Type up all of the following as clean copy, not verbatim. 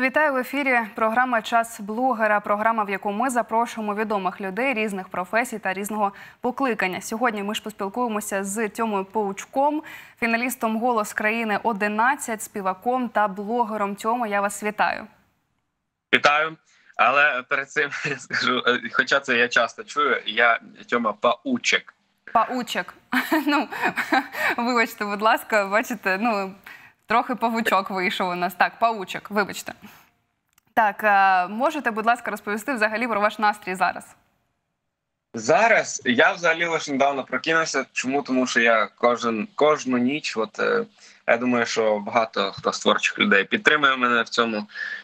Вітаю в ефірі. Програма «Час блогера». Програма, в яку ми запрошуємо відомих людей різних професій та різного покликання. Сьогодні ми ж поспілкуємося з Тьомою Паучком, фіналістом «Голос країни-11», співаком та блогером. Тьомо, я вас вітаю. Вітаю. Але перед цим я скажу, хоча це я часто чую, я Тьома Паучек. Паучек. Ну, вибачте, будь ласка, бачите, трохи павучок вийшов у нас. Так, Паучек, вибачте. Так, можете, будь ласка, розповісти взагалі про ваш настрій зараз? Зараз? Я взагалі лише недавно прокинувся. Чому? Тому що я кожну ніч, я думаю, що багато хто з творчих людей підтримує мене в цьому.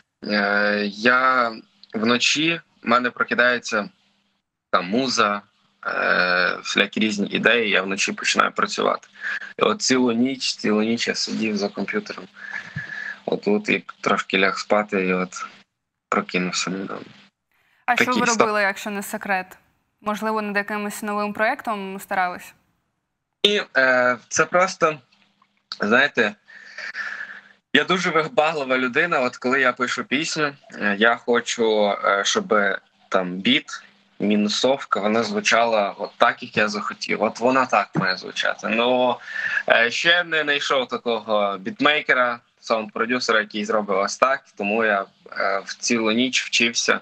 Я вночі, в мене прокидається там муза, всілякі різні ідеї, я вночі починаю працювати. І от цілу ніч я сидів за комп'ютером. Тут і трошки ляг спати, і от прокинувся недавно. А що ви робили, якщо не секрет? Можливо, над якимось новим проєктом старались? І це просто, знаєте, я дуже вибаглива людина. От коли я пишу пісню, я хочу, щоб там біт, мінусовка, вона звучала от так, як я захотів. От вона так має звучати. Ну, ще не знайшов такого бітмейкера, саунд-продюсера, який зробив ось так. Тому я в цілу ніч вчився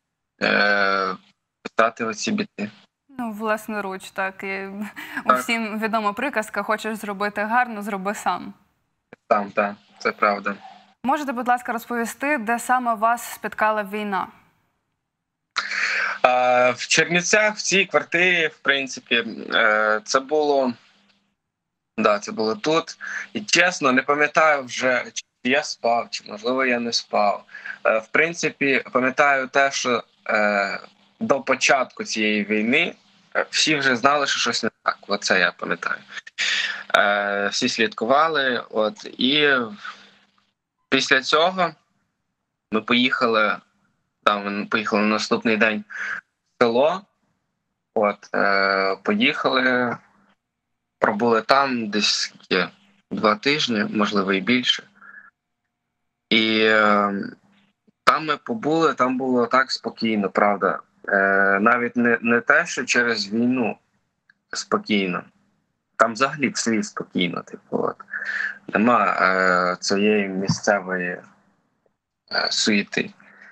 писати оці біти. Ну, власноруч, так. І усім відома приказка: хочеш зробити гарно, зроби сам. Сам, так. Це правда. Можете, будь ласка, розповісти, де саме вас спіткала війна? В Чернівцях, в цій квартирі, в принципі, це було тут. І чесно, не пам'ятаю вже, чи я спав, чи, можливо, я не спав. В принципі, пам'ятаю те, що до початку цієї війни всі вже знали, що щось не так. Оце я пам'ятаю. Всі слідкували. І після цього ми поїхали на наступний день в село. Поїхали, пробули там десь 2 тижні, можливо, і більше. І там ми побули, там було так спокійно, правда. Навіть не те, що через війну спокійно. Там взагалі в селі спокійно. Нема цієї місцевої суєти.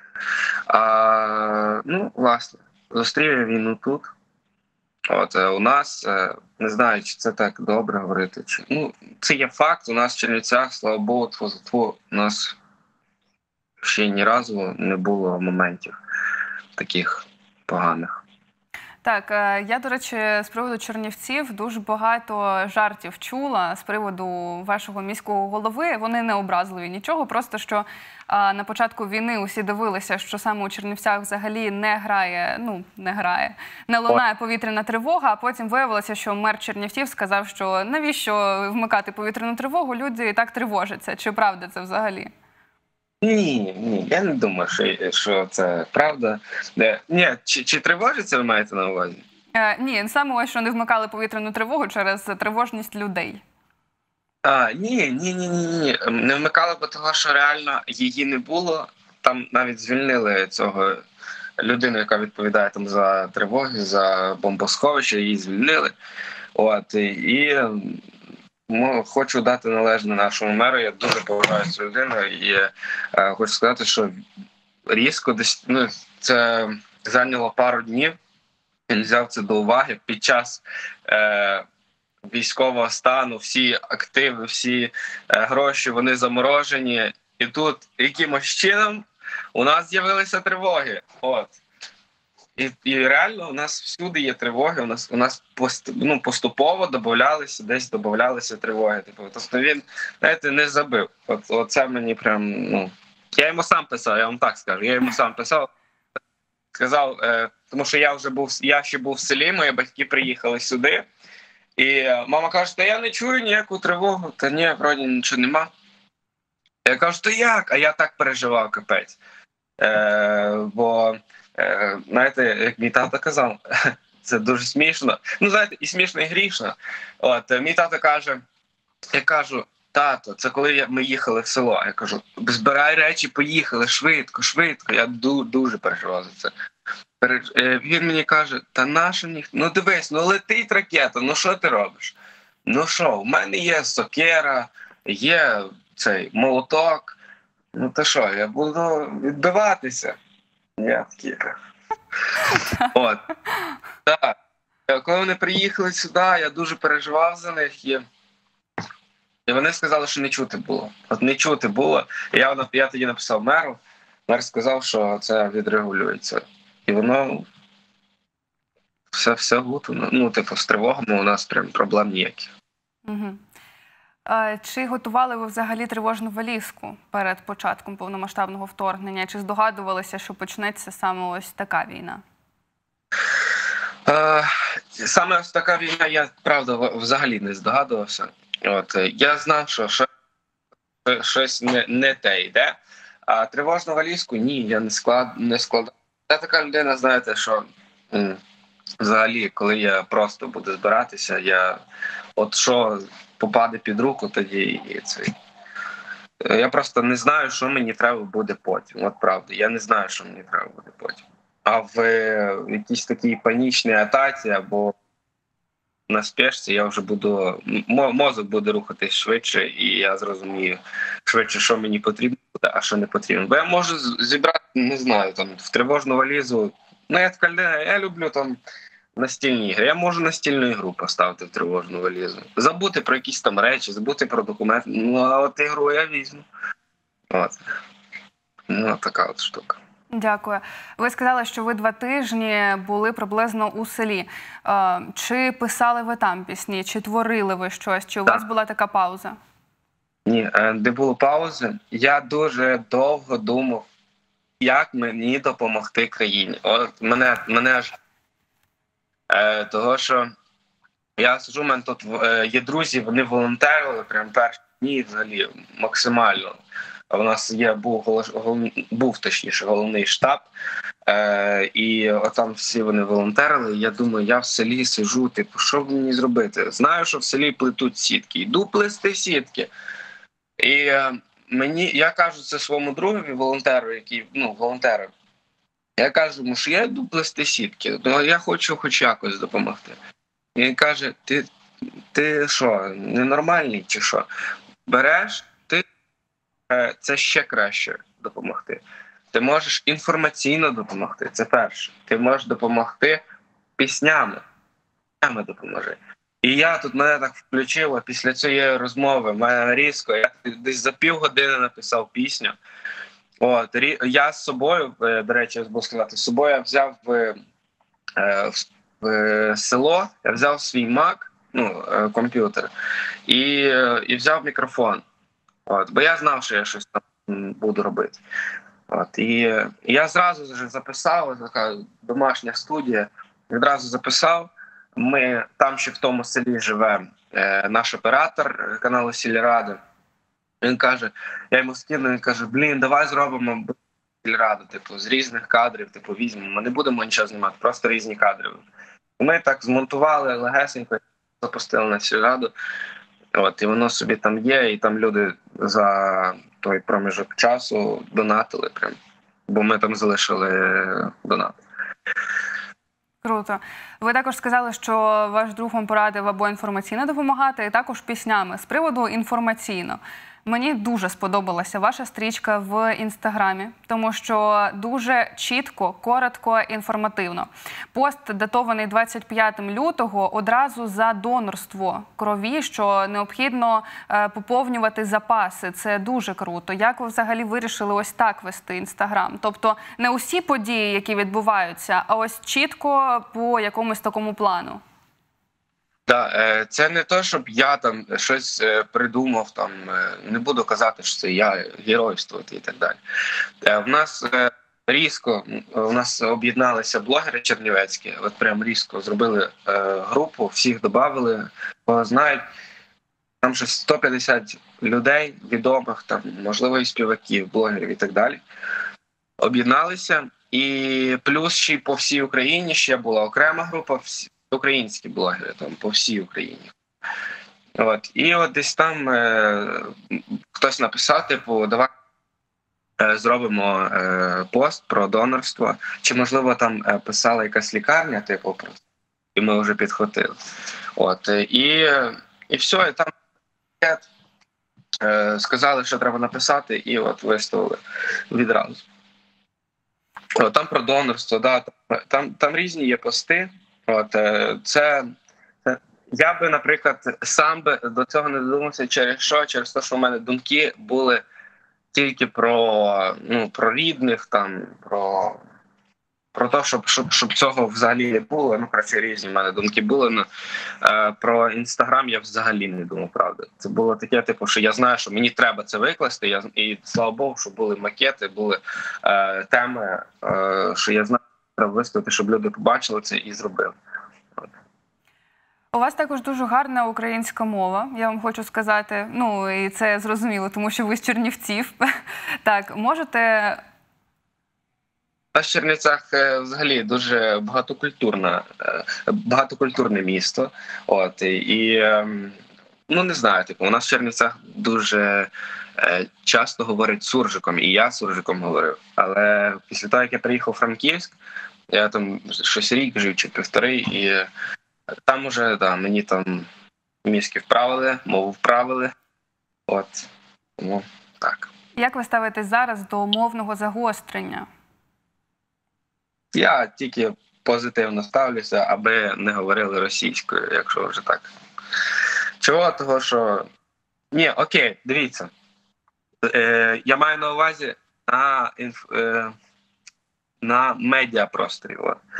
Власне, зустрів я війну тут. У нас, не знаю, чи це так добре говорити, це є факт. У нас в Чернівцях, слава Богу, у нас ще ні разу не було моментів таких поганих. Так, я, до речі, з приводу Чернівців дуже багато жартів чула з приводу вашого міського голови. Вони не образливі нічого, просто що на початку війни усі дивилися, що саме у Чернівцях взагалі не лунає повітряна тривога, а потім виявилося, що мер Чернівців сказав, що навіщо вмикати повітряну тривогу, люди і так тривожаться. Чи правда це взагалі? Ні, я не думаю, що це правда. Ні, чи тривожиться, ви маєте на увазі? Ні, саме ось, що не вмикали повітряну тривогу через тривожність людей. Ні. Не вмикали, бо того, що реально її не було. Там навіть звільнили цього людину, яка відповідає там за тривоги, за бомбосховище, її звільнили. Хочу дати належне нашому меру. Я дуже поважаю цю людину і хочу сказати, що різко десь це зайняло пару днів. Він взяв це до уваги під час військового стану. Всі активи, всі гроші, вони заморожені. І тут якимось чином у нас з'явилися тривоги. І реально у нас всюди є тривоги, у нас поступово додавалися тривоги. Тобто він, знаєте, не забив. Оце мені прям, Я йому сам писав, я вам так скажу, сказав, тому що я ще був в селі, мої батьки приїхали сюди, і мама каже, та я не чую ніяку тривогу, та ні, вроді нічого нема. Я кажу, то як? А я так переживав, капець. Бо знаєте, як мій тато казав, це дуже смішно. Знаєте, і смішно, і грішно. Мій тато каже, я кажу, Тато, це коли ми їхали в село. Я кажу, збирай речі, поїхали, швидко, швидко. Я дуже переживав за це. Він мені каже, та наша ніхто, ну дивись, ну летить ракета, ну що ти робиш? Ну що, в мене є сокира, є цей молоток, ну то що, я буду відбиватися. Я такий. От. Так. Коли вони приїхали сюди, я дуже переживав за них. І вони сказали, що не чути було. От не чути було. І я тоді написав меру. Мер сказав, що це відрегулюється. І воно все гуто. Ну, типу, з тривогами у нас прям проблем ніяких. Угу. Чи готували ви взагалі тривожну валізку перед початком повномасштабного вторгнення? Чи здогадувалися, що почнеться саме ось така війна? Саме ось така війна, я, правда, взагалі не здогадувався. От, я знав, що щось не те йде. А тривожну валізку ні, я не складав. Я така людина, знаєте, що взагалі, коли я просто буду збиратися, от що попаде під руку, тоді і цей. Я просто не знаю, що мені треба буде потім. От правда, я не знаю, що мені треба буде потім. А в якійсь такій панічній атаці або на спешці я вже мозок буде рухатись швидше, і я зрозумію швидше, що мені потрібно буде, а що не потрібно. Бо я можу зібрати, не знаю, там в тривожну валізу. Ну, я така людина, я люблю там настільні ігри. Я можу настільну ігру поставити в тривожну валізу. Забути про якісь там речі, забути про документи. Ну, а от ігру я візьму. От. Ну, така от штука. Дякую. Ви сказали, що ви 2 тижні були приблизно у селі. Чи писали ви там пісні, чи творили ви щось, чи у вас була така пауза? Ні, не було паузи. Я дуже довго думав, як мені допомогти країні. От мене аж того, що я сиджу, у мене тут є друзі, вони волонтерили прям перші дні взагалі максимально. У нас був точніше головний штаб, і там всі вони волонтерили. Я думаю, я в селі сиджу, типу, що мені зробити? Знаю, що в селі плетуть сітки. Йду плести сітки. І я кажу це своєму другові, волонтеру, волонтеру. Я кажу, що я йду плести сітки, але я хочу хоч якось допомогти. І він каже, ти що, ненормальний чи що? Береш, це ще краще допомогти. Ти можеш інформаційно допомогти, це перше. Ти можеш допомогти піснями. Піснями допоможи. І мене так включило після цієї розмови, мене різко, я десь за півгодини написав пісню. От, я з собою, до речі, я забув сказати, з собою я взяв в село, я взяв свій Mac, комп'ютер, і взяв мікрофон. От, бо я знав, що я щось там буду робити. От, і я зразу вже записав, така домашня студія, відразу записав. Ми там ще в тому селі живе наш оператор каналу Сільрада. Він каже, я йому скину, він каже, давай зробимо Сільраду, типу, з різних кадрів, типу, візьмемо. Ми не будемо нічого знімати, просто різні кадри. Ми так змонтували легесенько, запустили на Сільраду. От, і воно собі там є, і там люди за той проміжок часу донатили прям, бо ми там залишили донат. Круто. Ви також сказали, що ваш друг вам порадив або інформаційно допомагати, і також піснями. З приводу інформаційно. Мені дуже сподобалася ваша стрічка в Інстаграмі, тому що дуже чітко, коротко, інформативно. Пост датований 25 лютого одразу за донорство крові, що необхідно поповнювати запаси. Це дуже круто. Як ви взагалі вирішили ось так вести Інстаграм? Тобто не усі події, які відбуваються, а ось чітко по якомусь такому плану. Так, це не то, щоб я там щось придумав, там не буду казати, що це я геройствувати і так далі. У нас об'єдналися блогери чернівецькі, от прям різко зробили групу, всіх додали, кого знають. Там щось 150 людей відомих, там, можливо, і співаків, блогерів і так далі. Об'єдналися, і плюс ще й по всій Україні ще була окрема група, українські блогери там по всій Україні. От. І от десь там хтось написав, типу, давай зробимо пост про донорство. Чи, можливо, там писала якась лікарня, типу, просто, і ми вже підхватили. От. І все, і там сказали, що треба написати, і от виставили відразу. От, там про донорство, да, там різні є пости. От, я би, наприклад, сам би до цього не додумався через що? Через те, що в мене думки були тільки про рідних, там, про те, щоб цього взагалі не було. Ну, коротше, різні в мене думки були. Ну, про Інстаграм я взагалі не думав, правда. Це було таке, типу, що я знаю, що мені треба це викласти. І слава Богу, що були макети, були теми, що я знаю, що треба виставити, щоб люди побачили це і зробили. У вас також дуже гарна українська мова, я вам хочу сказати. Ну, і це зрозуміло, тому що ви з Чернівців. Так, можете... У нас в Чернівцях взагалі дуже багатокультурне місто. От, і ну, не знаю, типу, у нас в Чернівцях дуже часто говорять суржиком, і я суржиком говорив. Але після того, як я приїхав у Франківськ, я там щось рік жив чи півтори, і там уже, да, мені там мізки вправили, мову вправили. От, тому так. Як ви ставитесь зараз до мовного загострення? Я тільки позитивно ставлюся, аби не говорили російською, якщо вже так. Чого? Того, що... Ні, окей, дивіться. Я маю на увазі на медіапросторі.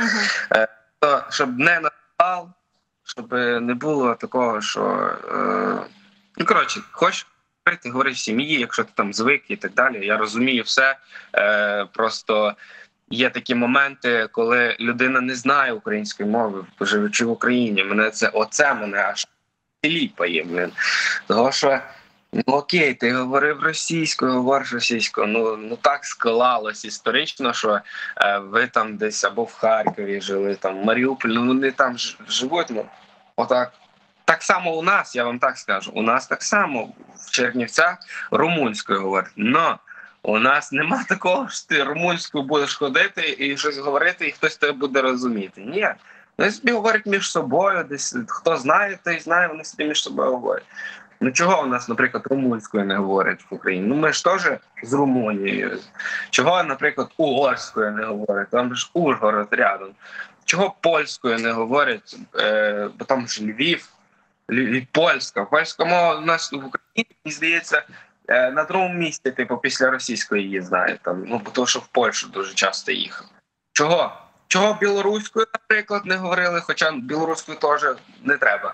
Щоб не напал, щоб не було такого, що... Ну, коротше, хочеш говорити в сім'ї, якщо ти там звик і так далі. Я розумію все. Просто... Є такі моменти, коли людина не знає української мови, живучи в Україні. Оце мене аж ліпає, блин. Того що, ну окей, ти говорив російською, говориш російською. Ну так склалось історично, що ви там десь або в Харкові жили, там в Маріуполі, ну вони там живуть. Ну, отак. Так само у нас, я вам так скажу, у нас так само в Чернівцях румунською говорять. Но у нас нема такого, що ти румунською будеш ходити і щось говорити, і хтось тебе буде розуміти. Ні. Вони собі говорять між собою, десь хто знає, той знає, вони собі між собою говорять. Ну чого у нас, наприклад, румунською не говорять в Україні? Ну ми ж теж з Румунією. Чого, наприклад, угорською не говорять? Там ж Ужгород рядом. Чого польською не говорять? Бо там ж Львів, польська. Польська мова у нас в Україні, мені здається, на другому місці, типу, після російської її знають. Ну, бо то, що в Польщу дуже часто їхав. Чого? Чого білоруською, наприклад, не говорили, хоча білоруською теж не треба.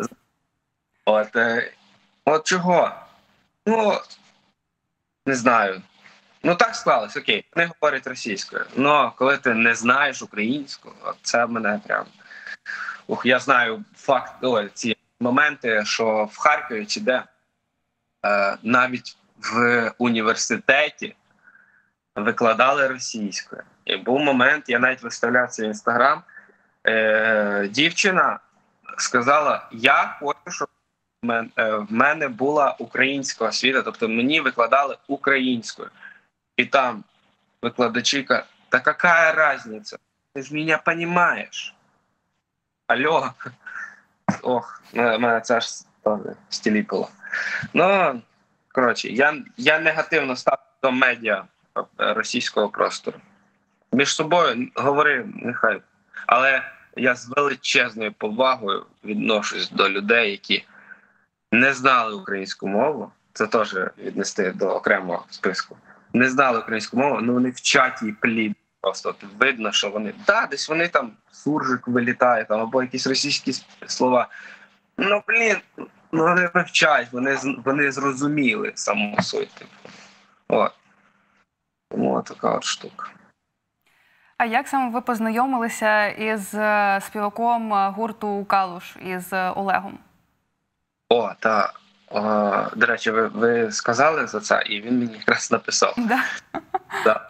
От чого? Ну, не знаю. Ну, так склалось, окей, вони говорять російською. Но коли ти не знаєш українську, це мене прям... Я знаю ці моменти, що в Харкові чи де, навіть в університеті викладали російською. І був момент, я навіть виставляв це в Інстаграм, дівчина сказала, я хочу, щоб в мене була українська освіта, тобто мені викладали українською. І там викладачі кажуть, та яка різниця? Ти ж мене розумієш. Алло. Ох, мене це аж стіліпило. Ну, коротше, я негативно ставлю до медіа російського простору. Між собою говори, нехай. Але я з величезною повагою відношусь до людей, які не знали українську мову. Це теж віднести до окремого списку. Не знали українську мову, але вони вчать її плід. Просто видно, що вони... десь вони там суржик вилітає, там, або якісь російські слова. Ну, блін, вони вивчають, вони зрозуміли саму суть. От. Тому така от штука. А як саме ви познайомилися із співаком гурту «Калуш», із Олегом? Так. До речі, ви сказали за це, і він мені якраз написав. Да. Да.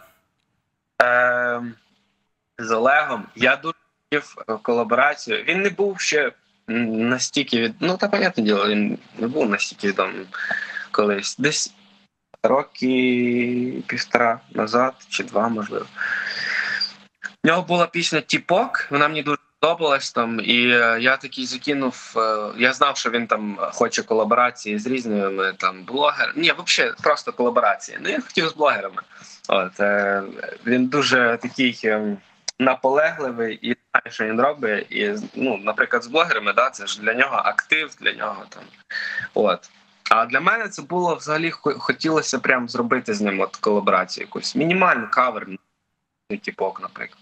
З Олегом я дуже хотів колаборацію. Він не був ще настільки ну, та, понятне діло, він не був настільки відомим колись. Десь роки півтора назад, чи два, можливо. В нього була пісня «Тіпок», вона мені дуже подобалась там, і я такий закинув. Я знав, що він там хоче колаборації з різними там блогерами. Ні, взагалі просто колаборації. Ну, я хотів з блогерами. От він дуже такий наполегливий і знає, що він робить. І ну, наприклад, з блогерами, да, це ж для нього актив, для нього там. От. А для мене це було взагалі хотілося прям зробити з ним от колаборацію якусь. Мінімальний кавер, «Тіпок», наприклад.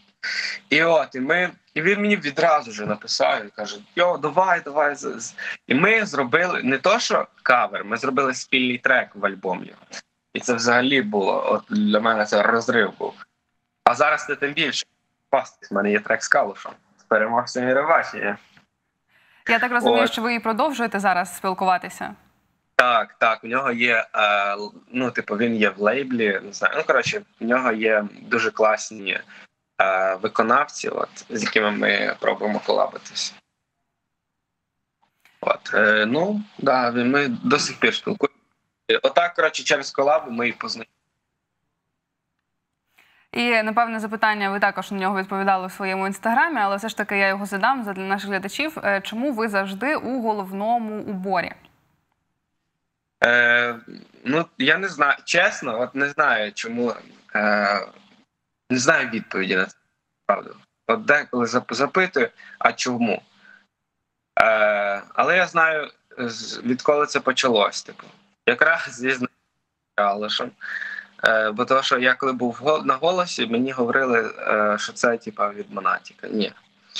І він мені відразу ж написав і каже: «Йо, давай. І ми зробили не то, що кавер, ми зробили спільний трек в альбом його. І це взагалі було, от для мене це розрив був. А зараз це тим більше. В мене є трек з Калушем. З переможцем Євробачення. Я так розумію, що ви і продовжуєте зараз спілкуватися? Так, у нього є, ну, типу, він є в лейблі, не знаю, ну, коротше, у нього є дуже класні виконавці, от, з якими ми пробуємо колабитися. От, ну, да, ми до сих пір спілкуємося. Отак, коротше, через колабу ми і познайомилися. І, напевне, запитання, ви також на нього відповідали у своєму інстаграмі, але все ж таки я його задам для наших глядачів. Чому ви завжди у головному уборі? Ну, я не знаю, чесно, от не знаю, чому, не знаю відповіді на це, правда. От деколи запитую, а чому? Але я знаю, відколи це почалось, типу. Якраз зі Калушем. Бо того, що я коли був на «Голосі», мені говорили, що це типу від Монатіка. Ні.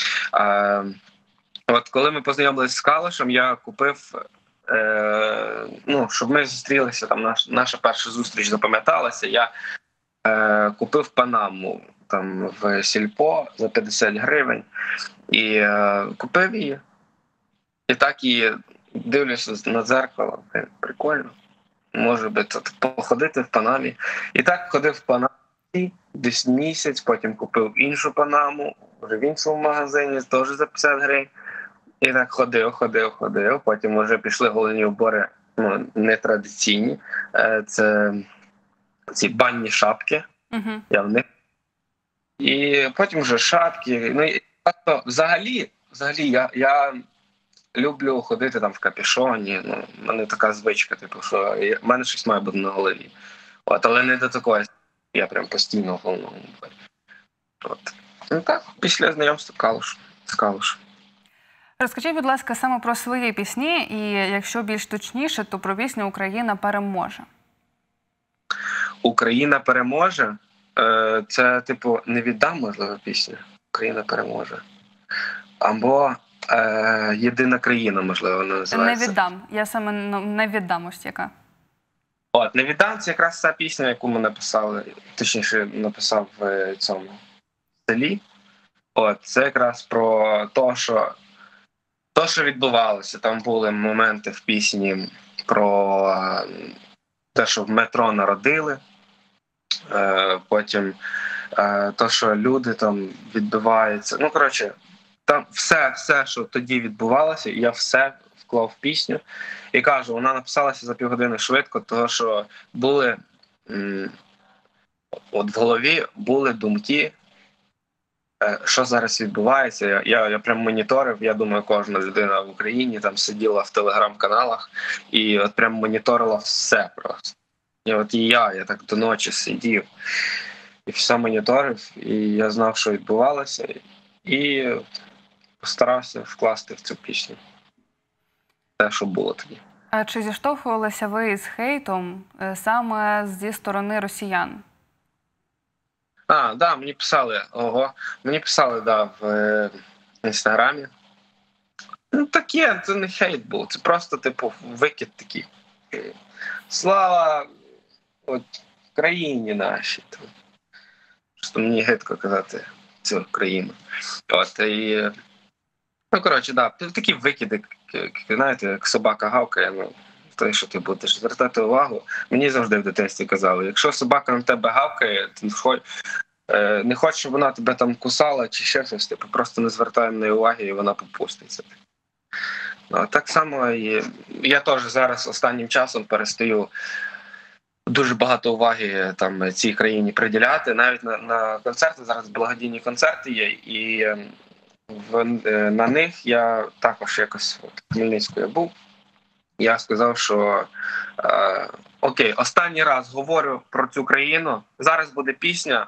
От коли ми познайомилися з Калушем, я купив, ну, щоб ми зустрілися, там наша перша зустріч запам'яталася, я купив панаму там в Сільпо за 50 гривень і купив її. І так і дивлюся на дзеркало. Прикольно. Може би тут походити в Панамі. І так ходив в Панамі десь місяць, потім купив іншу Панаму, вже в іншому магазині, теж за 50 гривень. І так ходив. Потім вже пішли головні убори, ну, нетрадиційні. Це ці банні шапки. Угу. Я в них. І потім вже шапки. Ну, і взагалі я люблю ходити там в капюшоні. Ну, в мене така звичка, типу, що в мене щось має бути на голові. От, але не до такої. Я прям постійно в головному уборі. От. Ну так, після знайомства з Калушем. Розкажіть, будь ласка, саме про свої пісні, і якщо більш точніше, то про пісню «Україна переможе». «Україна переможе» – це, типу, «Не віддам», можливо, пісня. «Україна переможе». Або «Єдина країна», можливо, вона називається. «Не віддам». Я саме «Не віддам» ось яка. От, «Не віддам» – це якраз та пісня, яку ми написали, точніше, написав в цьому селі. От, це якраз про те, що відбувалося. Там були моменти в пісні про те, що в метро народили, потім те, що люди там відбиваються. Ну, коротше, там все, що тоді відбувалося, я все вклав в пісню. І кажу, вона написалася за півгодини швидко, тому що були от в голові були думки, що зараз відбувається. Я прям моніторив, я думаю, кожна людина в Україні там сиділа в телеграм-каналах і от прям моніторила все просто. І от я так до ночі сидів і все моніторив, і я знав, що відбувалося, і постарався вкласти в цю пісню те, що було тоді. А чи зіштовхувалися ви з хейтом саме зі сторони росіян? Да, мені писали, да, в інстаграмі. Ну, таке, це не хейт був, це просто, типу, викид такий. Слава от країні нашій. Просто мені гидко казати цю країну. От, і, ну, коротше, да, такі викиди, знаєте, як собака гавкає, ну, те, що ти будеш звертати увагу. Мені завжди в дитинстві казали, якщо собака на тебе гавкає, ти не хочеш, щоб вона тебе там кусала чи ще щось, типу, просто не звертай на неї уваги і вона попуститься. Так само і я теж зараз останнім часом перестаю дуже багато уваги там цій країні приділяти. Навіть на концерти зараз благодійні концерти є, і на них я також якось в Хмельницьку я був. Я сказав, що окей, останній раз говорю про цю країну. Зараз буде пісня,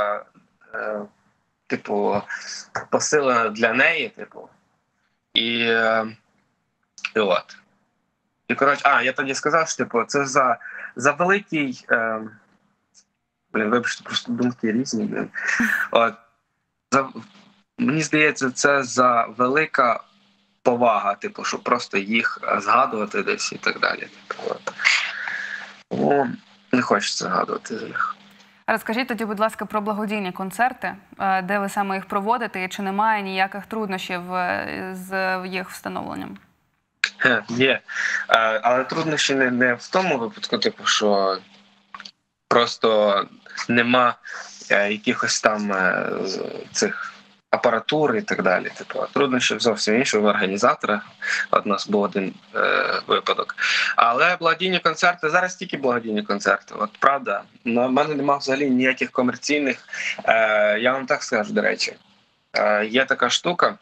типу, посилена для неї, типу. І от. І коротше, я тоді сказав, що типу, це за великий. Вибачте, просто думки різні. От. Мені здається, це за велика повага, типу, щоб просто їх згадувати десь і так далі. Типу, от. Тому не хочеться згадувати за них. Розкажіть тоді, будь ласка, про благодійні концерти, де ви саме їх проводите, і чи немає ніяких труднощів з їх встановленням? Є. Але труднощі не в тому випадку, типу, що просто нема якихось там цих апаратур і так далі. Типу, труднощів зовсім інші в організаторах. От у нас був один випадок. Але благодійні концерти, зараз тільки благодійні концерти. От правда, в мене немає взагалі ніяких комерційних. Я вам так скажу, до речі. Є така штука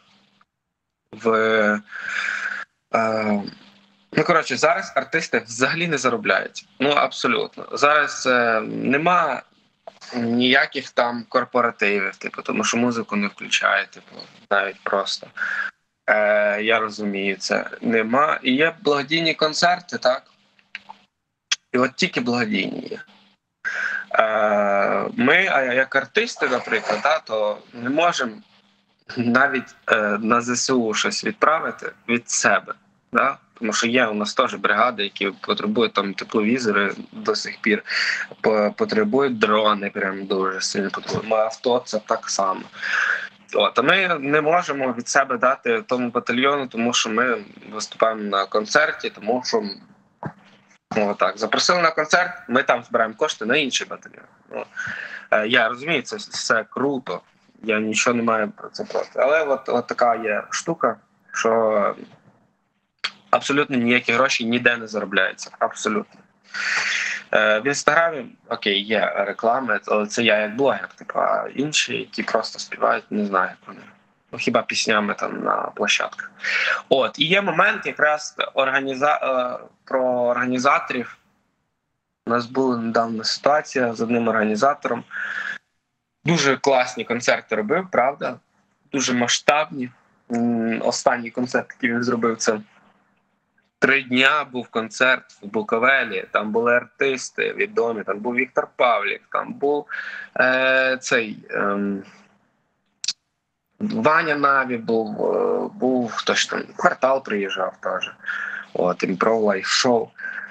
зараз артисти взагалі не заробляють. Ну, абсолютно. Зараз нема ніяких там корпоративів, типу, тому що музику не включають, типу, навіть просто. Я розумію це. Нема. І є благодійні концерти, так? І от тільки благодійні є. Ми, як артисти, наприклад, то не можемо навіть на ЗСУ щось відправити від себе. Да? Тому що є у нас теж бригади, які потребують там тепловізори до сих пір, потребують дрони, прям дуже сильно потребують. Авто це так само. А ми не можемо від себе дати тому батальйону, тому що ми виступаємо на концерті, тому що запросили на концерт, ми там збираємо кошти на інший батальйон. Я розумію, це все круто, я нічого не маю про це проти. Але от така є штука, що абсолютно ніякі гроші ніде не заробляються. Абсолютно. В Інстаграмі, окей, є реклами, але це я як блогер, типу, а інші, які просто співають, не знаю про них. Ну, хіба піснями там на площадках. І є момент якраз про організаторів. У нас була недавно ситуація з одним організатором. Дуже класні концерти робив, правда? Дуже масштабні. Останній концерт, який він зробив, це 3 дня був концерт в Буковелі, там були артисти відомі, там був Віктор Павлік, там був Ваня Наві був хтось там, Квартал приїжджав теж, імпров лайф-шоу.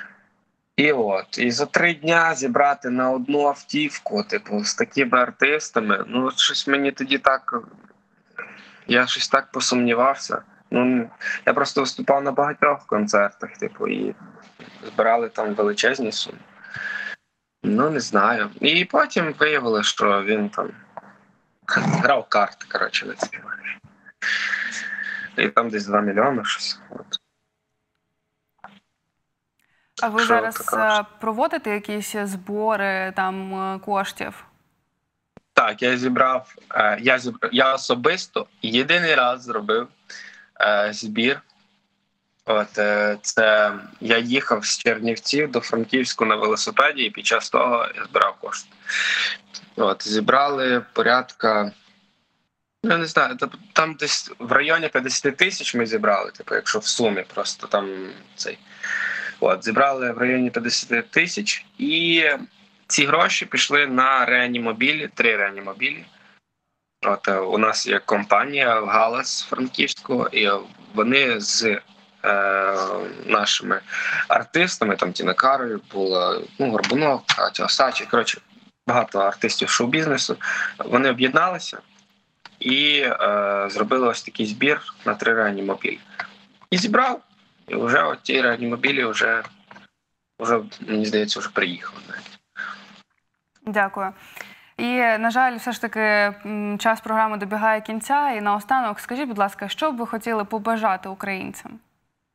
І за 3 дня зібрати на одну автівку, типу, з такими артистами, ну, щось мені тоді так, я щось так посумнівався. Ну, я просто виступав на багатьох концертах, типу, і збирали там величезні суми. Ну, не знаю. І потім виявили, що він там грав карти, коротше, на ці гроші. І там десь 2 мільйони щось. А ви зараз проводите якісь збори там коштів? Так, я зібрав, я особисто єдиний раз зробив збір. Це я їхав з Чернівців до Франківську на велосипеді, і під час того я збирав кошти. Зібрали порядка, я не знаю, там десь в районі 50 тисяч ми зібрали, типу, якщо в сумі просто там цей. Зібрали в районі 50 тисяч, і ці гроші пішли на реанімобілі, 3 реанімобілі. У нас є компанія Галас Франківського, і вони з нашими артистами, там Тіна Кароль, була, Горбунов, Катя Осадчий, коротше, багато артистів шоу-бізнесу, вони об'єдналися і зробили ось такий збір на 3 реанімобілі. І зібрав. І вже ті реанімобілі вже, мені здається, вже приїхали навіть. Дякую. І, на жаль, все ж таки час програми добігає кінця. І наостанок, скажіть, будь ласка, що б ви хотіли побажати українцям?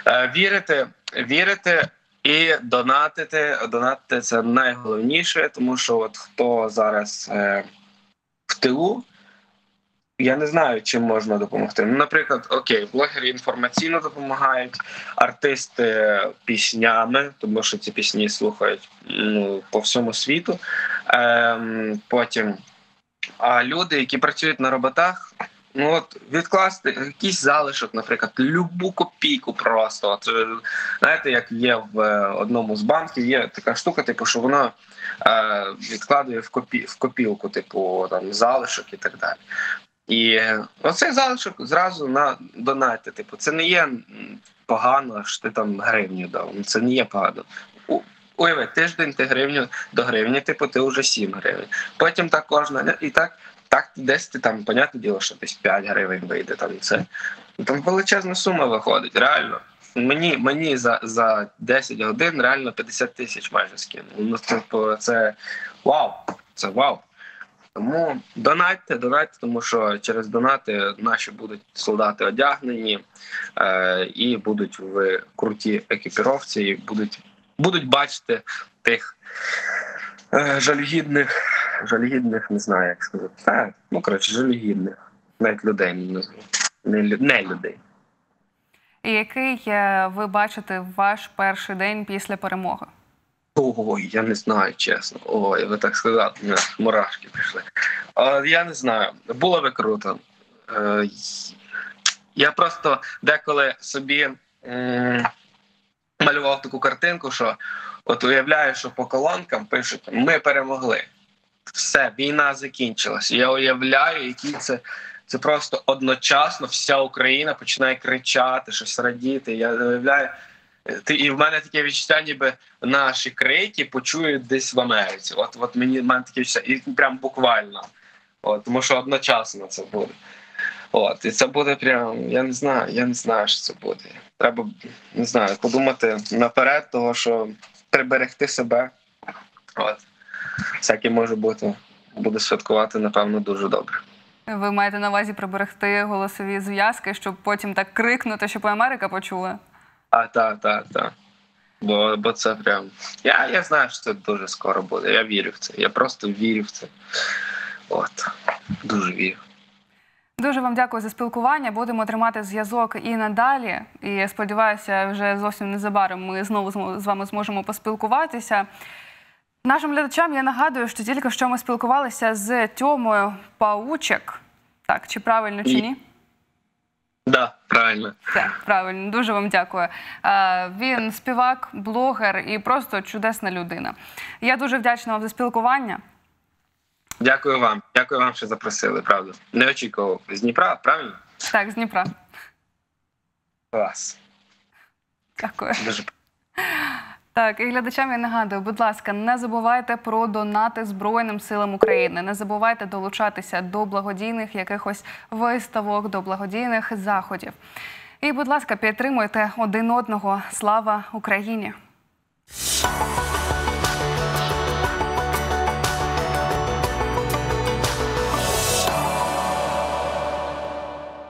Вірити і донатити. Донатити – це найголовніше, тому що от хто зараз в тилу, я не знаю, чим можна допомогти. Ну, наприклад, окей, блогери інформаційно допомагають, артисти піснями, тому що ці пісні слухають по всьому світу. Потім люди, які працюють на роботах, відкласти якийсь залишок, наприклад, любу копійку просто. От, знаєте, як є в одному з банків, є така штука, типу, що вона відкладує в копілку, типу, там, залишок і так далі. І оцей залишок зразу на донаті. Типу, це не є погано, що ти там гривню дав. Це не є погано. Уяви, тиждень ти гривню до гривні, типу, ти вже 7 гривень. Потім так кожна, і так десь ти там, понятне діло, що десь 5 гривень вийде. Там величезна сума виходить, реально. Мені за 10 годин реально 50 тисяч майже скинули. Ну, типу, це вау, це вау. Тому донатьте, тому що через донати наші будуть солдати одягнені і будуть в крутій екіпіровці, і будуть бачити тих жалюгідних, не знаю, як сказати. Жалюгідних. Навіть людей не назву. Не людей. І який ви бачите ваш перший день після перемоги? Ой, я не знаю, чесно. Ой, ви так сказали, у мене мурашки пішли. Я не знаю, було би круто. Я просто деколи собі малював таку картинку, що от уявляю, що по колонкам пишуть «Ми перемогли». Все, війна закінчилась. Я уявляю, який це просто одночасно вся Україна починає кричати, щось радіти. Я уявляю, і в мене таке відчуття, ніби наші крики почують десь в Америці. От в мене таке відчуття, і прям буквально. Тому що одночасно це буде. І це буде прям, я не знаю, що це буде. Треба, не знаю, подумати наперед того, що приберегти себе. Всяке може бути. Буде святкувати, напевно, дуже добре. Ви маєте на увазі приберегти голосові зв'язки, щоб потім так крикнути, щоб Америка почула? Так. Бо це прям... Я знаю, що це дуже скоро буде. Я вірю в це. Я просто вірю в це. Дуже вірю. Дуже вам дякую за спілкування. Будемо тримати зв'язок і надалі. І сподіваюся, вже зовсім незабаром ми знову з вами зможемо поспілкуватися. Нашим глядачам я нагадую, що тільки що ми спілкувалися з Тьомою Паучек. Так, чи правильно, чи ні? Так, правильно. Так, правильно. Дуже вам дякую. Він співак, блогер і просто чудесна людина. Я дуже вдячна вам за спілкування. Дякую вам. Дякую вам, що запросили, правда. Не очікував. З Дніпра, правильно? Так, з Дніпра. Клас. Дякую. Дуже. Так, і глядачам я нагадую, будь ласка, не забувайте про донати Збройним силам України. Не забувайте долучатися до благодійних якихось виставок, до благодійних заходів. І, будь ласка, підтримуйте один одного. Слава Україні!